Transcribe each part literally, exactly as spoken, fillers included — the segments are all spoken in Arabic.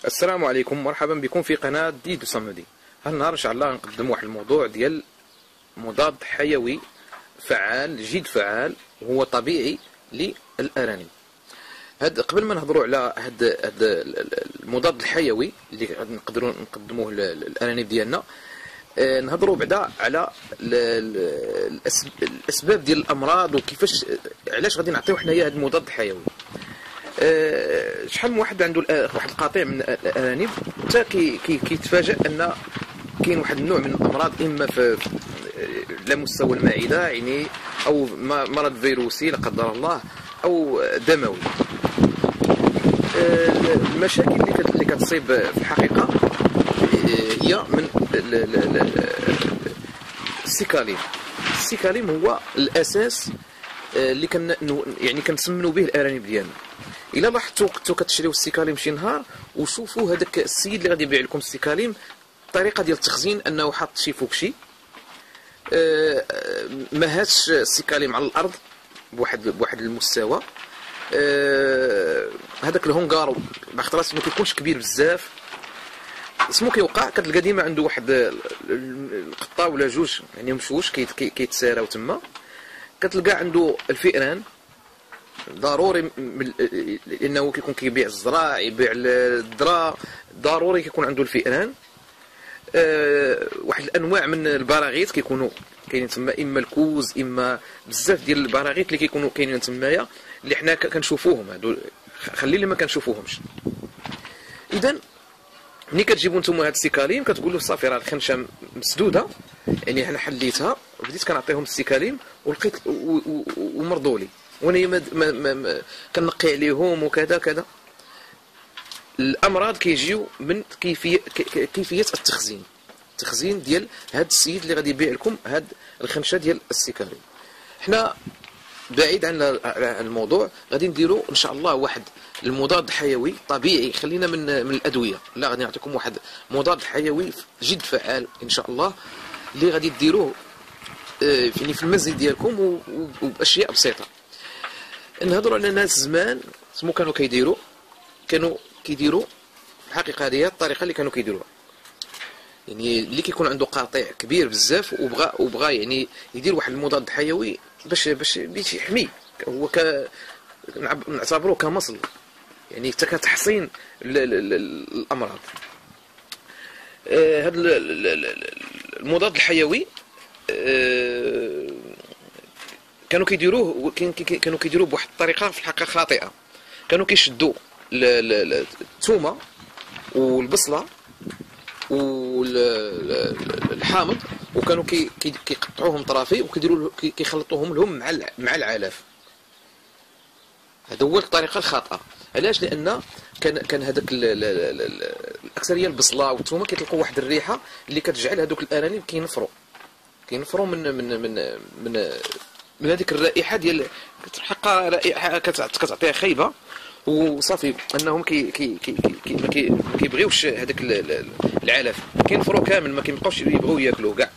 السلام عليكم، مرحبا بكم في قناة ديدو صمدي. هالنهار ان شاء الله نقدم واحد الموضوع ديال مضاد حيوي فعال جد فعال وهو طبيعي للارانب. هاد قبل ما نهضروا على هاد هاد المضاد الحيوي اللي نقدروا نقدموه للارانب ديالنا، نهضروا بعدا على الاسباب ديال الامراض وكيفاش علاش غادي نعطيو حنايا هاد المضاد الحيوي. أه شحال من واحد عنده واحد القطيع من الارانب حتى كي كيتفاجئ ان كاين واحد النوع من الامراض، اما في على مستوى المعده يعني او مرض فيروسي لا قدر الله او دموي. أه المشاكل اللي اللي كتصيب في الحقيقه هي من السيكاليم. السيكاليم هو الاساس اللي كن يعني كنسمنوا به الارانب ديالنا. الا لاحظتوا كنتو كتشريو السيكاليم شي نهار وشوفوا هذاك السيد اللي غادي يبيع لكم السيكاليم، الطريقه ديال التخزين انه حاط شي فوكشي، أه ما هاتش السيكاليم على الارض بواحد بواحد المستوى. أه هذاك الهونغارو باخطرات ما كيكونش كبير بزاف، اسمو كيوقع كتلقى ديما عنده واحد القطه ولا جوج يعني مشوش كيتساراو تما. كتلقى عنده الفئران ضروري لانه كيكون كيبيع الزراع يبيع الذره، ضروري كيكون عنده الفئران. أه واحد الانواع من البراغيث كيكونوا كاينين تما، اما الكوز اما بزاف ديال البراغيث اللي كيكونوا كاينين تمايا اللي حنا كنشوفوهم. هادو خلي اللي ما كنشوفوهمش. اذا ملي كتجيبوا نتوما هاد السيكاليم كتقولوا صافي راه الخنشه مسدوده، يعني انا حليتها وبديت كنعطيهم السيكاليم ولقيت ومرضوا لي وانا ما, ما, ما, ما كنقي عليهم وكذا كذا. الامراض كيجيو من كيفيه كيفيه التخزين التخزين ديال هاد السيد اللي غادي يبيع لكم هاد الخنشه ديال السيكاليم. حنا بعيد عن الموضوع غادي نديروا ان شاء الله واحد المضاد حيوي طبيعي. خلينا من من الادويه، لا غادي نعطيكم واحد مضاد حيوي جد فعال ان شاء الله اللي غادي ديروه يعني في المنزل ديالكم وباشياء بسيطه. نهضروا على ناس زمان سمو كانوا كيديروا كانوا كيديروا الحقيقه هذه الطريقه اللي كانوا كيديروها، يعني اللي كيكون عنده قطيع كبير بزاف وبغى وبغى يعني يدير واحد المضاد حيوي باش باش باش يحمي، هو ك نعتبروه كمصل يعني حتى كتحصين الامراض. هذا المضاد الحيوي كانوا كيديروه كانوا كيديروه بواحد الطريقه في الحقيقه خاطئه. كانوا كيشدوا الثومه والبصله والحامض وكانوا كيقطعوهم طرافي وكيديروا كيخلطوهم لهم مع مع العلف. هذا هو الطريقه الخاطئه. علاش؟ لان كان كان هذاك الاكثريه البصله والثومه كيطلقوا واحد الريحه اللي كتجعل هذوك الارانب كينفروا كينفروا من من من من من هذيك الرائحه ديال كتحقق رائحه كتعطيها خايبه وصافي انهم كي كي كي كي ما كيبغيوش هذاك العلف، كينفروا كامل ما كيبقاوش يبغيو ياكلوه كاع.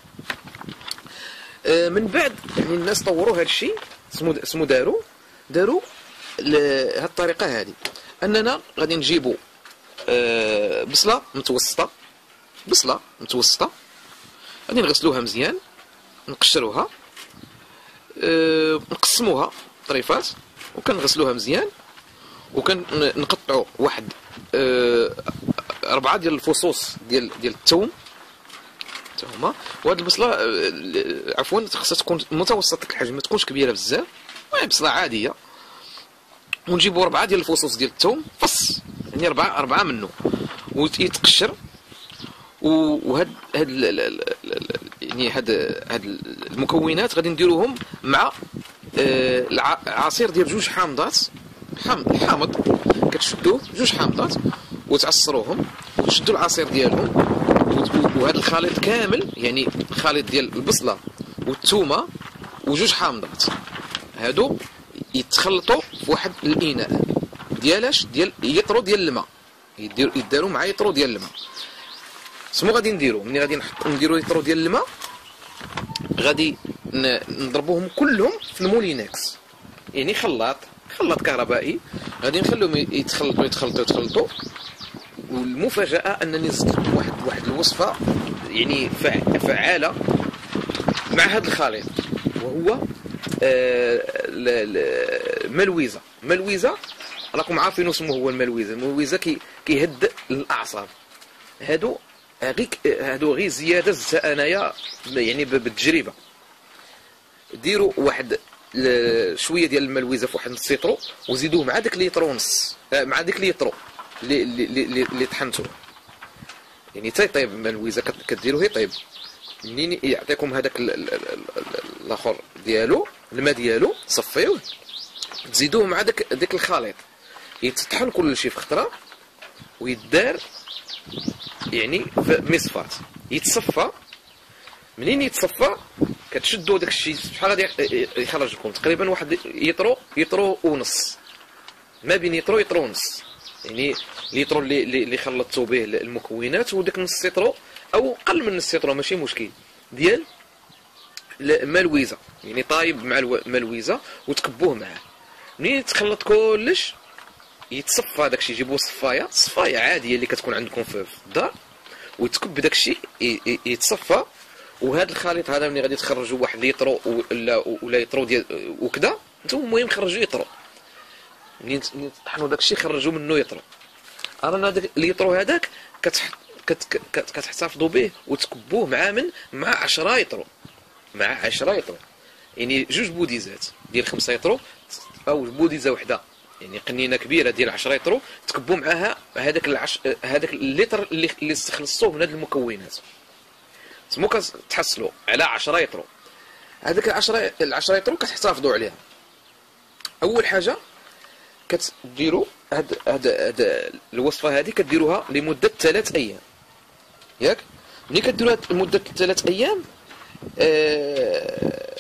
من بعد يعني الناس طوروا هذا الشيء سمو سمو داروا داروا هذه الطريقه هذه، اننا غادي نجيبوا بصله متوسطه بصله متوسطه غادي نغسلوها مزيان نقشروها، أه نقسموها طريفات وكنغسلوها مزيان وكنقطعوا واحد أه أربعة ديال الفصوص ديال ديال الثوم حتى هما. وهاد البصله أه عفوا خاصها تكون متوسطه الحجم ما تكونش كبيره بزاف، المهم بصله عاديه. ونجيبوا أربعة ديال الفصوص ديال الثوم فص يعني أربعة أربعة منه ويتقشر. وهاد هاد يعني هاد هاد المكونات غادي نديروهم مع عصير ديال جوج حامضات. الحامض كتشدوه جوج حامضات وتعصروهم وتشدوا العصير ديالهم، وهذا الخليط كامل يعني الخليط ديال البصله والثومه وجوج حامضات هادو يتخلطوا في واحد الاناء ديالاش ديال يطرو ديال الماء، يداروا مع يطرو ديال الماء. سمو غادي نديرو ملي غادي نديرو يطرو ديال الماء غادي نضربوهم كلهم في المولينكس، يعني خلاط خلاط كهربائي غادي نخليهم يتخلطوا يتخلطوا يتخلطوا والمفاجاه انني زدت لكم واحد واحد الوصفه يعني فعاله مع هذا الخليط، وهو الملويزه. ملويزه راكم عارفين اسمه هو الملويزه. الملويزه كي كيهدئ الاعصاب. هادو غير هادو غير زياده زدتها انايا يعني بالتجربه. ديروا واحد شويه ديال الملويزه في واحد نص لترو، وزيدوه مع داك ليترو ونص، مع ديك ليترو اللي اللي اللي طحنتوه، يعني تيطيب الملويزه كديروه يطيب. منين يعطيكم هذاك الاخر ديالو الماء ديالو، تصفيوه تزيدوه مع داك داك الخليط، يتطحن كلشي في خطره ويدار يعني في مصفات، يتصفى. منين يتصفى كتشدوا داك الشيء شحال غادي يخرج لكم؟ تقريبا واحد يطرو يطرو ونص، ما بين يطرو يطرو ونص، يعني ليطرو اللي اللي خلطتوا به المكونات، وداك نص لترو او قل من نص لترو ماشي مشكل ديال الملويزه، يعني طايب مع الملويزه وتكبوه معاه. منين تخلط كلش يتصفى داك الشيء، جيبوا صفايه صفايه عاديه اللي كتكون عندكم في الدار، وتكب داك الشيء يتصفى. وهذا الخليط هذا ملي غادي تخرجوا واحد ليطرو ولا ولا ليطرو ديال وكذا، نتوما المهم خرجوا يطرو. منين طحنوا داك الشيء خرجوا منه يطرو. رانا داك ليطرو هذاك كتحتفظوا به وتكبوه مع من مع عشرة يطرو، مع عشرة يطرو، يعني جوج بوديزات ديال خمسة يطرو او بوديزه وحده، يعني قنينه كبيره ديال عشرة يطرو تكبوا معاها هذاك العش... هذاك اللتر اللي اللي استخلصوه من هذه المكونات، تما كتحصلوا على عشرة يطرو. هذاك العشرة العشرة يطرو كتحتفظوا عليها. اول حاجه كتديروا هاد هاد هاد الوصفه هذه كديروها لمده ثلاث ايام، ياك؟ ملي كديروها لمده ثلاث ايام آه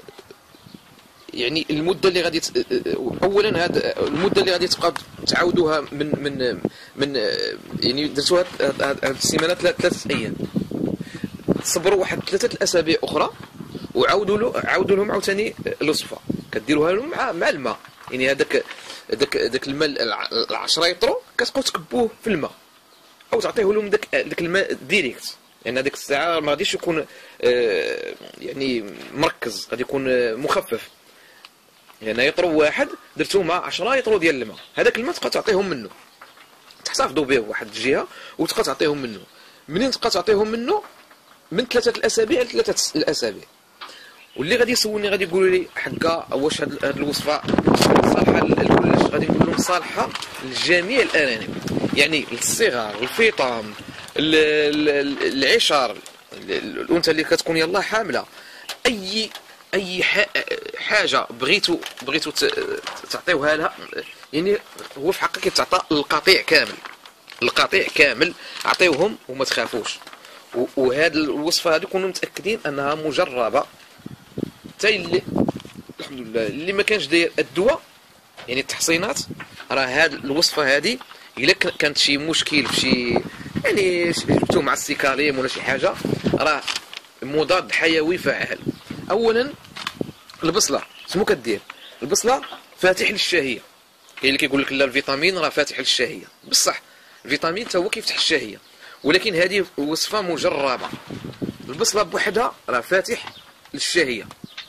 يعني المده اللي غادي ت... اولا هاد المده اللي غادي تبقى تعاودوها من من من يعني درتوها هاد السيمانه ثلاث ايام، صبروا واحد ثلاثه الاسابيع اخرى وعاودوا له عاودوا لهم عاوتاني الوصفه، كديروها لهم مع مع الماء، يعني هذاك داك داك الماء العشرة يطرو كتبقاو تكبوه في الماء او تعطيه لهم داك داك الماء ديريكت، لان يعني هذيك الساعه ما غاديش يكون آه يعني مركز، غادي يكون آه مخفف، لان يعني يطرو واحد درتو مع عشرة يطرو ديال الماء، هذاك الماء تبقى تعطيهم منه، تحتفظوا به واحد الجهه وتبقى تعطيهم منه. منين تبقى تعطيهم منه؟ من ثلاثه الاسابيع لثلاثه الاسابيع. واللي غادي يسولني غادي يقولوا لي حقا واش هاد الوصفه صالحه لكلش؟ غادي نقول لهم صالحه لجميع الارانب، يعني الصغار، الفيطام، العشار، الانثى اللي كتكون يلاه حامله، اي اي حاجه بغيتو بغيتو تعطيوها لها، يعني هو في حقك كيتعطى القطيع كامل، القطيع كامل عطيوهم وما تخافوش. وهاد الوصفه هذه كونوا متاكدين انها مجربه، حتى اللي الحمد لله اللي ما كانش داير الدواء يعني التحصينات، راه هاد الوصفه هذه الا كانت شي مشكل في شي يعني جبتو مع السيكاليم ولا شي حاجه، راه مضاد حيوي فعال. اولا البصله شنو كدير؟ البصله فاتح للشهيه، كاين اللي كيقول لك لا الفيتامين راه فاتح للشهيه، بصح الفيتامين حتى هو كيفتح الشهيه، ولكن هذه وصفه مجربه. البصله بوحدها راه فاتح للشهيه.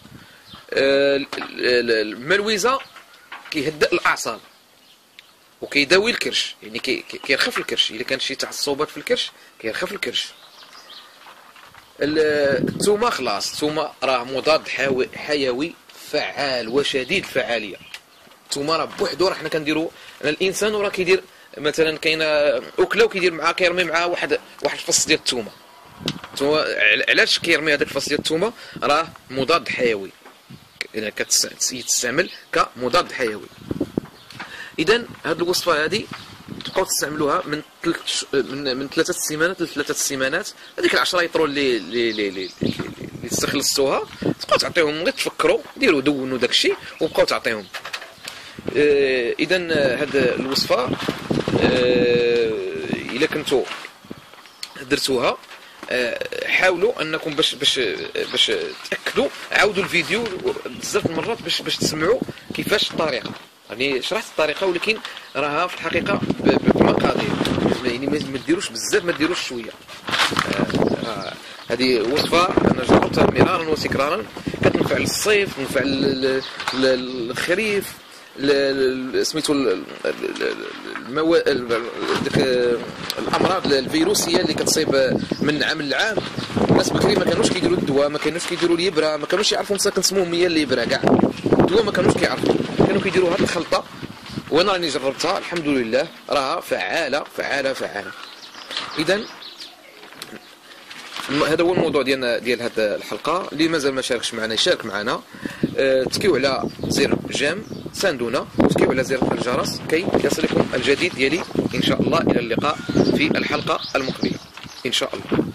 الملويزه كيهدئ الاعصاب وكيداوي الكرش، يعني كيرخف الكرش، الا كان شي تعصبات في الكرش كيرخف الكرش. الثومه خلاص، الثومه راه مضاد حيوي فعال وشديد الفعاليه. الثومه راه بوحدو راه حنا كنديروا، الانسان راه كيدير مثلا كاينه اكله وكيدير معها كيرمي معها واحد واحد الفص ديال الثومه. الثومه علاش كيرمي هذاك الفص ديال الثومه؟ راه مضاد حيوي، كتستعمل كمضاد حيوي. اذا هذه الوصفه هذه تبقاو تستعملوها من ثلاث من من ثلاثه سيمانات لثلاثه سيمانات. هذيك العشرة يطرو اللي اللي اللي, اللي, اللي استخلصتوها تبقاو تعطيهم، غير تفكروا ديروا دونوا داك الشيء وبقاو تعطيهم. آه اذا هذه الوصفه آه الا كنتو درتوها حاولوا انكم باش باش باش تاكدوا، عاودوا الفيديو بزاف المرات باش باش تسمعوا كيفاش الطريقه، يعني شرحت الطريقه ولكن راها في الحقيقه بمقادير، يعني ما ديروش بزاف، ما ديروش شويه. هذه وصفه انا جربتها مرارا وتكرارا، كتنفع للصيف، تنفع للخريف، سميتو ديك الامراض الفيروسيه اللي كتصيب من عام لعام. الناس بكري ما كانوش كيديروا الدواء، ما كانوش كيديروا الابره، ما كانوش يعرفوا مساكن سموهم هي الابره كاع، الدواء ما كانوش كيعرفوا، كانوا كيديروا هاد الخلطه. وانا راني جربتها الحمد لله راها فعاله فعاله فعاله. اذا هذا هو الموضوع ديالنا ديال هذه الحلقه. اللي مازال ما شاركش معنا يشارك معنا، أه تكيو على زر جيم، ساندونا، وتكيو على زر الجرس كي يصلكم الجديد ديالي ان شاء الله. الى اللقاء في الحلقه المقبله ان شاء الله.